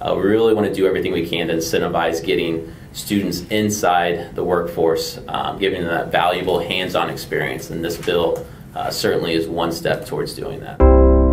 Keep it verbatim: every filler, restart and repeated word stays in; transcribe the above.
Uh, we really want to do everything we can to incentivize getting students inside the workforce, um, giving them that valuable hands-on experience, and this bill uh, certainly is one step towards doing that.